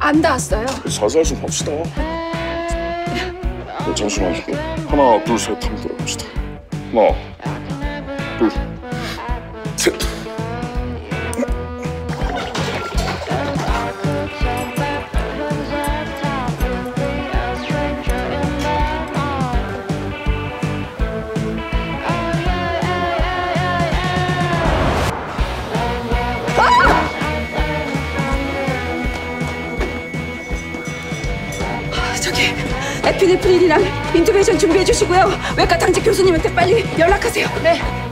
안 닿았어요. 살살 좀 합시다. 잠시만요. 하나, 둘, 셋 한번 들어봅시다. 하나, 둘, 셋. 저기 에피네프린이랑 인투베이션 준비해 주시고요. 외과 당직 교수님한테 빨리 연락하세요. 네.